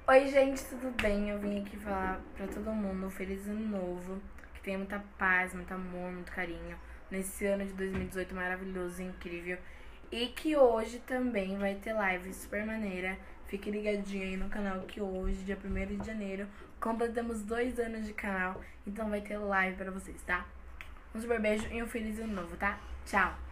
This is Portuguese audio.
Oi, gente, tudo bem? Eu vim aqui falar pra todo mundo um feliz ano novo, que tenha muita paz, muito amor, muito carinho nesse ano de 2018 maravilhoso e incrível. E que hoje também vai ter live super maneira. Fique ligadinho aí no canal que hoje, dia 1º de janeiro, completamos 2 anos de canal, então vai ter live pra vocês, tá? Um super beijo e um feliz ano novo, tá? Tchau!